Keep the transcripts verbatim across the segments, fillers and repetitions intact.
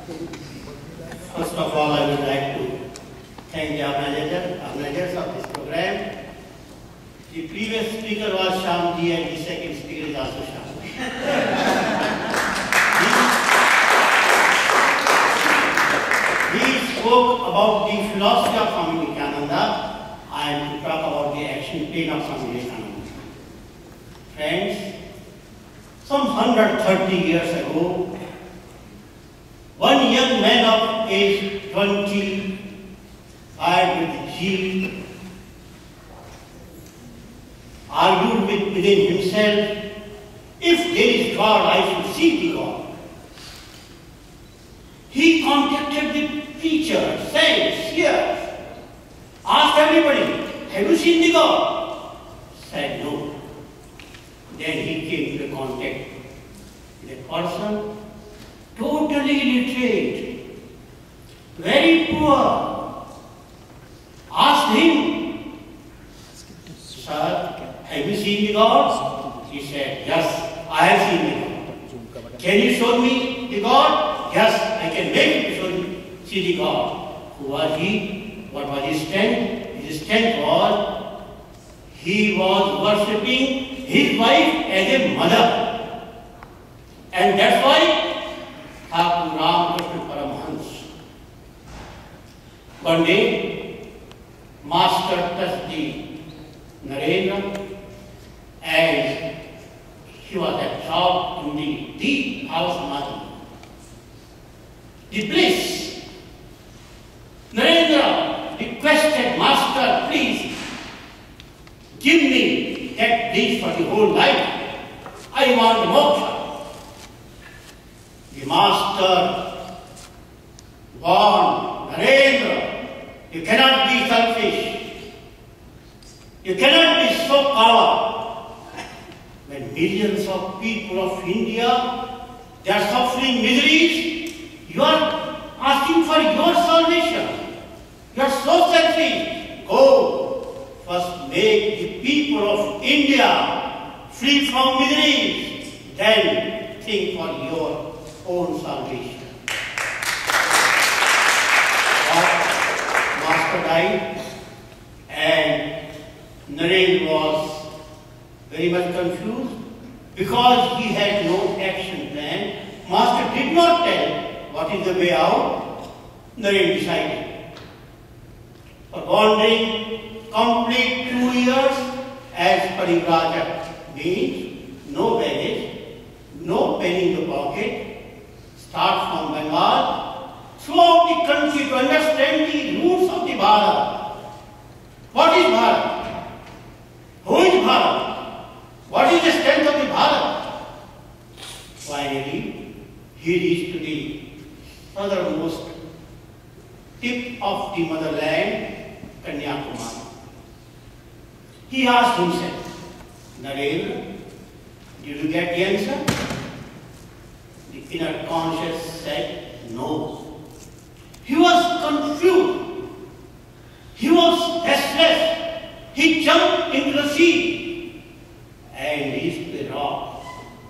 First of all, I would like to thank the organizer, organizers of this program. The previous speaker was Shyamji and the second speaker is also Shyamji. he, he spoke about the philosophy of Swami Vivekananda. I am to talk about the action plan of Swami Vivekananda. Friends, some one hundred thirty years ago, one young man of age twenty, fired with zeal, argued with, within himself, if there is God, I should see the God. He contacted the preachers, saints, seers, asked everybody, have you seen the God? Said no. Then he came to contact with a person totally illiterate, very poor. Asked him, sir, have you seen the God? He said, yes, I have seen the God. Can you show me the God? Yes, I can make you show you, see the God. Who was he? What was his strength? His strength was, he was worshipping his wife as a mother. And that's why Thakur Ramakrishna Paramahansa, one day, Master touched the Narendra and he was absorbed in the deep house samadhi. The bliss. Narendra requested, Master, please give me that bliss for the whole life. I want moksha. The Master warned Narendra, you cannot be selfish. You cannot be so coward. When millions of people of India, they are suffering miseries, you are asking for your salvation. You are so selfish. Go, first make the people of India free from miseries, then think for your own salvation. But Master died and Narendra was very much confused because he had no action plan. Master did not tell what is the way out. Narendra decided. For wandering complete two years as Parivrajak means no baggage, no penny in the pocket, start from Bengal, throughout the country to understand the roots of the Bharat. What is Bharat? Who is Bharat? What is the strength of the Bharat? Finally, he reached to the southernmost tip of the motherland, Kanyakumari. He asked himself, Narendra, did you get the answer? The inner conscious said no. He was confused. He was restless. He jumped into the sea and reached the rock.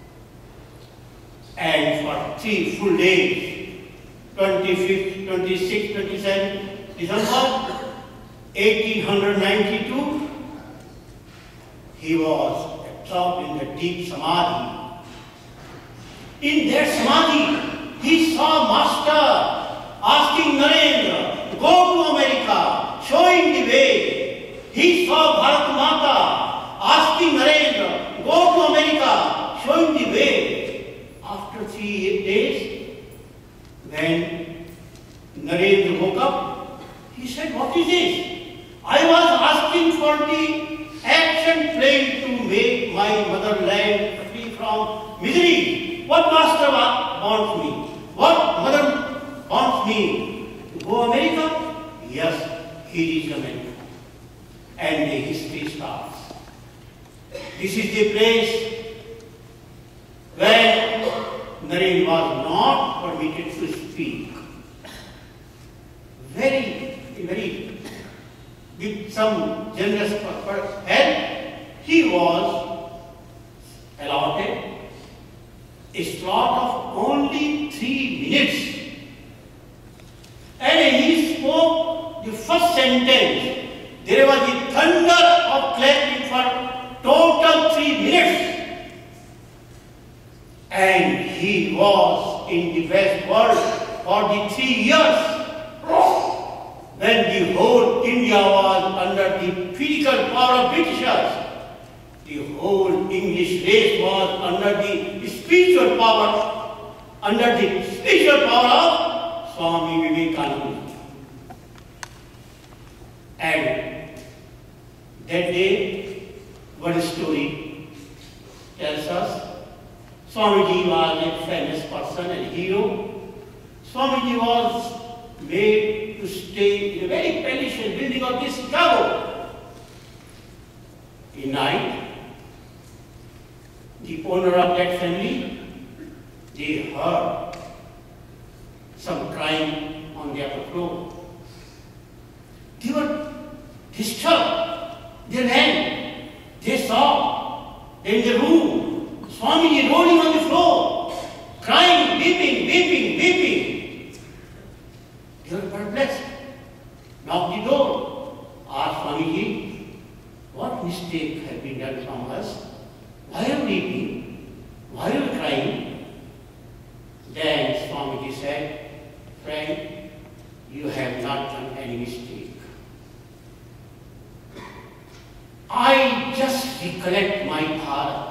And for three full days, twenty-fifth, twenty-sixth, twenty-seventh December eighteen ninety-two, he was absorbed in the deep samadhi. In that samadhi, he saw Master asking Narendra, go to America, showing the way. He saw Bharat Mata asking Narendra, go to America, showing the way. After three days, when Narendra woke up, he said, what is this? I was asking for the action plan to make my motherland free from misery. What Master wants me? What mother wants me? To go America? Yes, he reached America. And the history starts. This is the place where Narendra was not permitted to speak. Very, very, with some generous help, he was allotted a slot of only three minutes sentence, there was the thunder of clapping for total three minutes. And he was in the West world for the three years when the whole India was under the physical power of Britishers. The whole English race was under the spiritual power, under the spiritual power of Swami Vivekananda. And that day, one story tells us, Swamiji was a famous person and hero. Swamiji was made to stay in a very palatial building of this Chicago. In night, the owner of that family, they heard some crying on the upper floor. They were disturbed. They ran. They saw in the room Swamiji rolling on the floor, crying, weeping, weeping, weeping. They were perplexed. Knocked the door. Asked Swamiji, what mistake has been done from us? Why are you weeping? Why are you crying? Then Swamiji said, friend, you have not done any mistake. I just recollect my Bharat.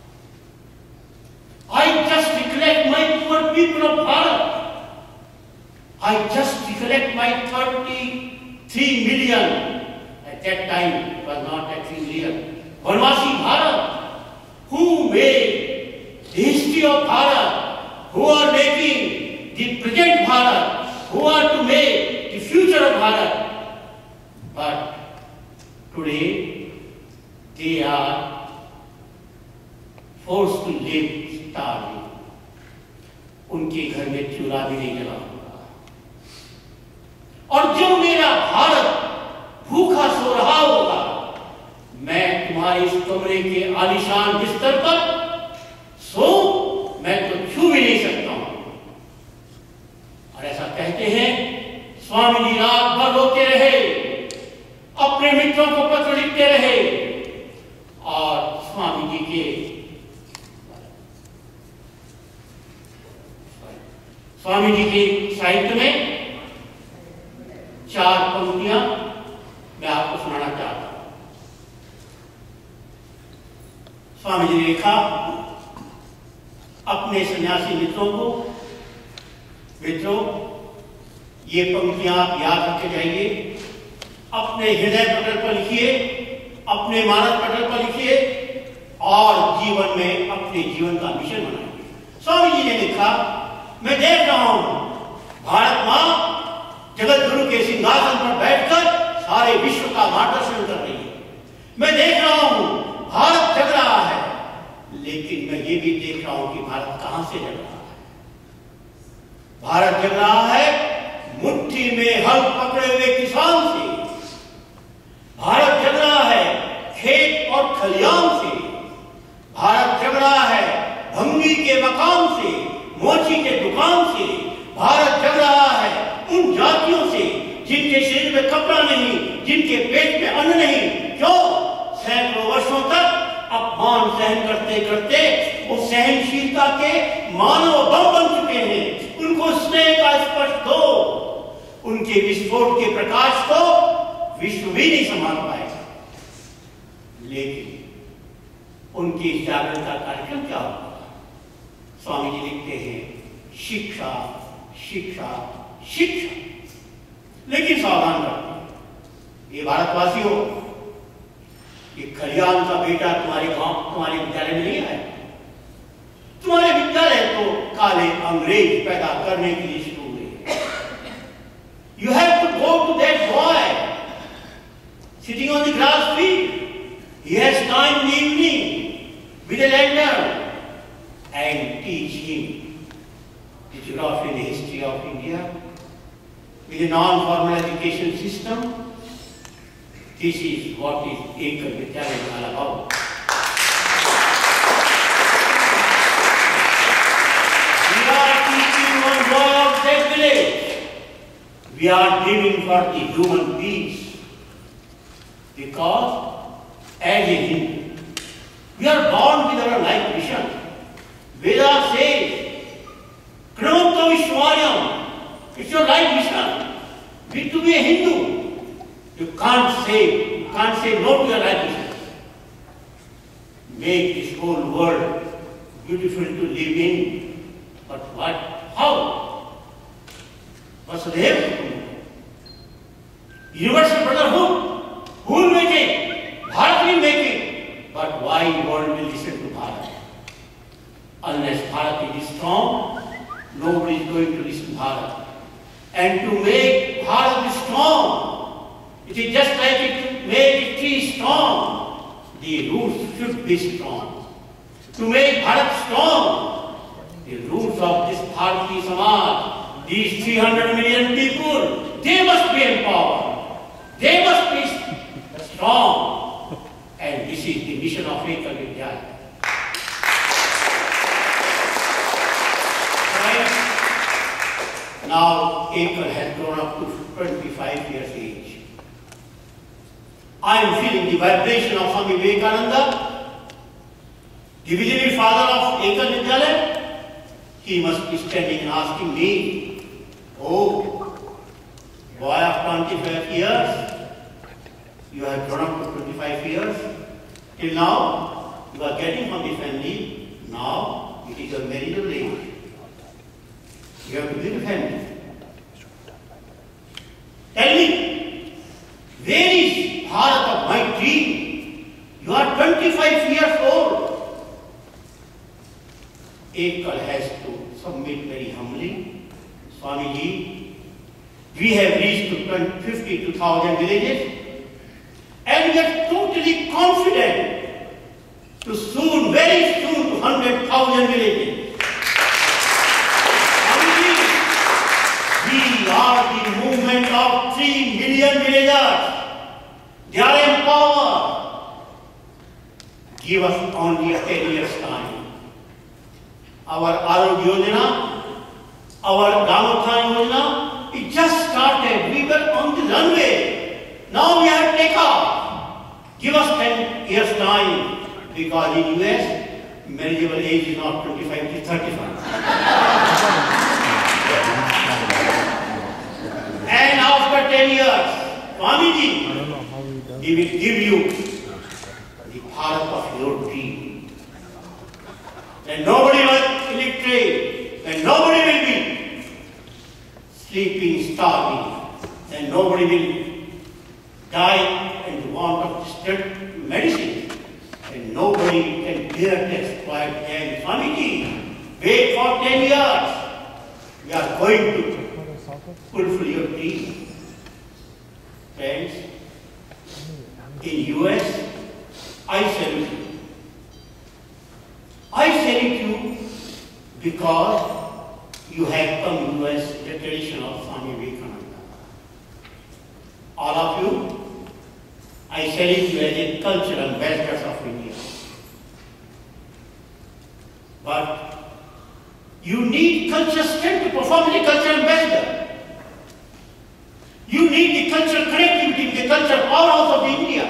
I just recollect my poor people of Bharat. I just recollect my thirty-three million, at that time it was not at three million, Vanvasi Bharat, who made the history of Bharat, who are making the present Bharat, who are to make the future of Bharat. But today, they are forced to live starving. उनके घर में चूल्हा भी नहीं जला होगा। और जब मेरा भारत भूखा सो रहा होगा, मैं तुम्हारे इस कमरे के आलीशान बिस्तर पर सो मैं तो छू भी नहीं सकता हूं। और ऐसा कहते हैं, स्वामी जी रात भर रोते रहे, अपने मित्रों को पत्र लिखते रहे, और स्वामी जी के स्वामी जी के साहित्य में चार पंक्तियां मैं आपको सुनाना चाहता हूं। स्वामी जी ने लिखा अपने सन्यासी मित्रों को, मित्रों ये पंक्तियां आप याद रखे जाइए, अपने हृदय पटल पर लिखिए, अपने मानस पटल पर लिखिए और जीवन में अपने जीवन का मिशन बनाइए। स्वामी जी ने लिखा, मैं देख रहा हूं भारत मां जगत गुरु के सिंहासन पर बैठकर सारे विश्व का मार्गदर्शन कर रही है। मैं देख रहा हूं भारत जग रहा है, लेकिन मैं ये भी देख रहा हूं कि भारत कहां से जग रहा है। भारत जग रहा है मुट्ठी में हल पकड़े हुए किसान से, भारत जग रहा है खेत और खलियान से, भारत जग रहा है भंगी के मकान से, मोची के दुकान से, भारत जग रहा है उन जातियों से जिनके शरीर में कपड़ा नहीं, जिनके पेट में अन्न नहीं। क्यों? सैकड़ों वर्षों तक अपमान सहन करते करते वो सहनशीलता के मानव बम बन चुके हैं। उनको स्नेह का स्पर्श दो, उनके विस्फोट के प्रकाश को विश्व भी नहीं संभाल पाएगा। लेकिन उनकी इस जागरण का कार्यक्रम क्या होगा? स्वामी जी लिखते हैं, शिक्षा शिक्षा शिक्षा। लेकिन सावधान रखो, ये भारतवासियों, ये खलियान का बेटा तुम्हारे गांव तुम्हारे विद्यालय में नहीं आया। तुम्हारे विद्यालय तो काले अंग्रेज पैदा करने के लिए शुरू हुए। You have to go to that boy sitting on the grass field. He has time in the evening with a lantern and teach him the geography and the history of India with a non-formal education system. This is what is Ekal Vidyalaya all about. We are teaching one boy of that village. We are dreaming for the human peace because as a Hindu, we are born with our life mission. Veda says, Kramanta Vishwaryam, it's your life mission. Be to be a Hindu. You can't say, you can't say no to your life mission. Make this whole world beautiful to live in. But what? How? Vasudhaiva. Universal brotherhood. Who will make it? Bharat will make it. But why world will listen to Bharat? Unless Bharat is strong, nobody is going to listen to Bharat. And to make Bharat strong, it is just like it to make a tree strong. The roots should be strong. To make Bharat strong, the roots of this Bharati Samaj, these three hundred million people, they must be empowered. They must be strong. And this is the mission of Ekal Vidyalaya. Now, Ekal has grown up to twenty-five years age. I am feeling the vibration of Swami Vivekananda, the visionary father of Ekal Vidyalaya. He must be standing and asking me, oh, boy of twenty-five years, you have grown up to twenty-five years. Till now, you are getting from the family. Now, it is your marriageable age. You have to build a family. Tell me, where is Bharat of my dream? You are twenty-five years old. Ekal has to submit very humbly. Swamiji, we have reached to fifty-two thousand villages, and we are totally confident to soon, very soon, to one hundred thousand villages. We are the movement of three million villagers. They are empowered. Give us only a ten years time. Our Arogya Yojana, our Gamathan Yojana, it just started. We were on the runway. Now we have to take off. Give us ten years time. Because in U S, marriageable age is not twenty-five, it is thirty-five. And after ten years, Swamiji, he will give you the Bharat of your dream. Then nobody will illiterate, then nobody will be sleeping, starving, then nobody will die and want of medicine, and nobody can bear to exploit them. Swamiji, wait for ten years. We are going to fulfill your dream. Friends, in U S, I salute you. I salute you because you have come to U S the tradition of Swami Vivekananda. All of you, I salute you as a cultural ambassadors of India. But you need culture strength to perform as a cultural ambassador. You need the cultural connectivity, the cultural powerhouse of India.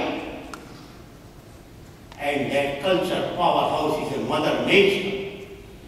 And that cultural powerhouse is a mother nature.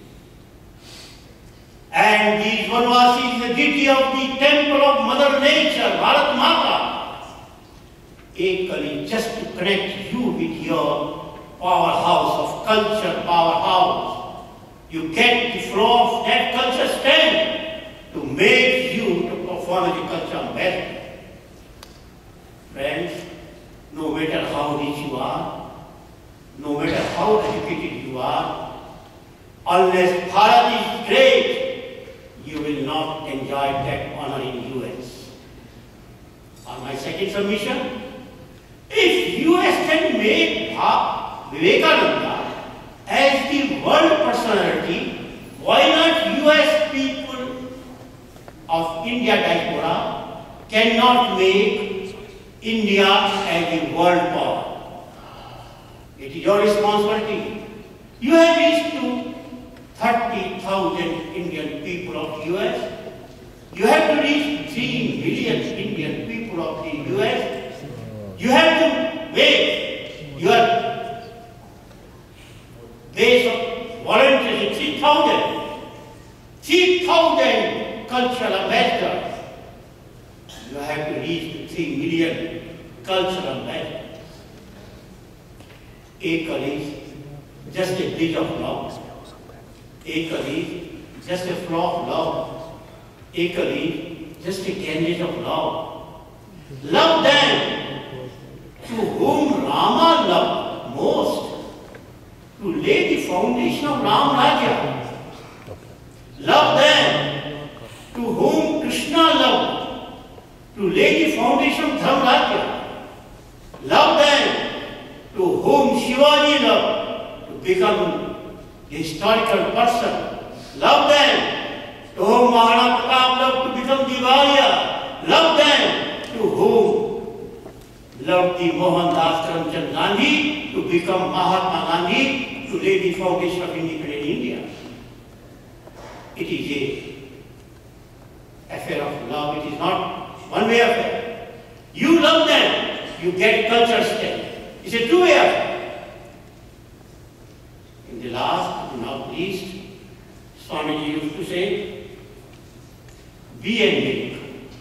And these Vanvasis is the deity of the temple of Mother Nature, Bharat Mata. Ekal is just to connect you with your powerhouse of culture, powerhouse. You get the flow of that culture strength to make you to perform as a culture ambassador. Friends, no matter how rich you are, no matter how educated you are, unless Bharat is great, you will not enjoy that honor in U S. On my second submission, if U S can make Vivekananda as the world personality, why not U S people of India diaspora cannot make India as a world power? It is your responsibility. You have reached to thirty thousand Indian people of U S. You have to reach three million Indian people of the U S. You have to make your base of volunteers three thousand. three thousand cultural ambassadors. You have to reach three million cultural ambassadors. Ekal is just a bridge of love. Ekal is just a flow of love. Ekal is just a candidate of love. Love them to whom Rama loved most, to lay the foundation of Ram Rajya. Love them to whom Krishna loved, to lay the foundation of Dharma Rajya. Love them to whom Shivaji loved, to become a historical person. Love them to whom Maharana Pratap loved, to become Diwaliya. Love them to whom loved the Mohandas Karamchand Gandhi, to become Mahatma Gandhi, to lay the foundation of independent India. It is a affair of love. It is not one-way affair. You love them, you get culture strength. It's a two-way affair. In the last but not least, Swamiji used to say, be and make.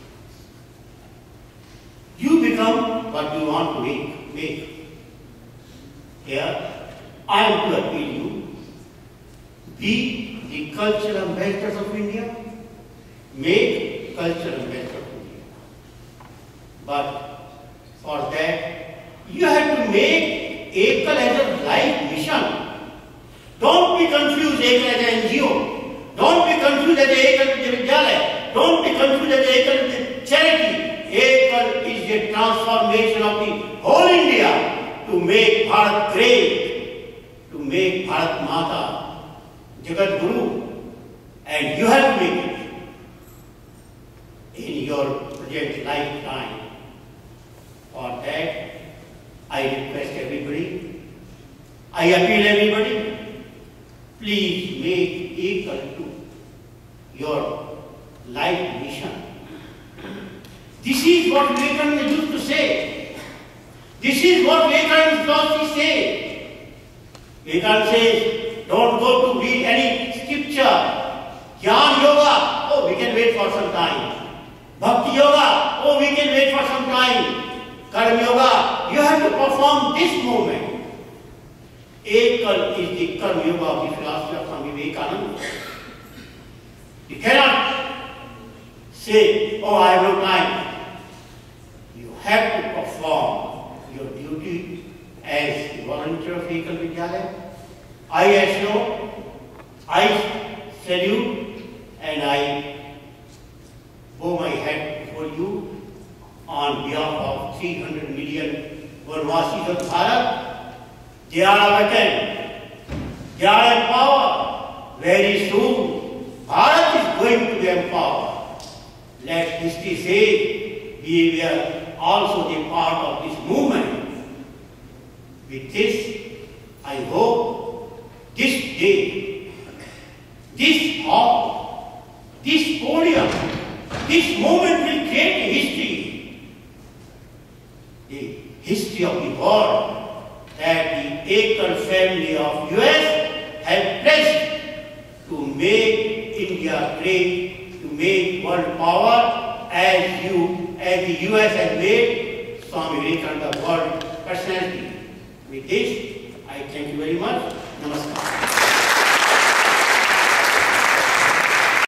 You become what you want to make. make. Here, I am to appeal you. Be the cultural ambassadors of India. Make cultural ambassadors of India. But for that, you have to make Ekal as a life mission. Don't be confused Ekal as an N G O. Don't be confused as Ekal with the Vidyalaya. Don't be confused as Ekal with the charity. Ekal is the transformation of the whole India to make Bharat great, to make Bharat Mata, Jagat Guru. And you have to make it in your project lifetime. For that, I request everybody, I appeal everybody, please make Ekal to your life mission. This is what Vivekananda used to say. This is what Vivekananda's philosophy says. Vivekananda says, don't go to read any scripture. Jnana Yoga, oh, we can wait for some time. Bhakti Yoga, oh, we can wait for some time. Karma Yoga, you have to perform this movement. Ekal is the Karma Yoga of the philosophy of Swami Vivekananda. You cannot say, oh, I have no time. You have to perform your duty as a volunteer of Ekal Vidyalaya. I assure, I salute, and I bow my head before you on behalf of three hundred million Vanvasis of Bharat. They are awakened. They are empowered. Very soon, Bharat is going to be empowered. Let history say we were also the part of this movement. With this, I hope this day, this hall, this podium, this moment will create a history. The history of the world that the Ekal family of U S have pledged to make India great, to make world power as you, as the U S has made Swami Vivekananda world personality. With this, I thank you very much. Namaskar.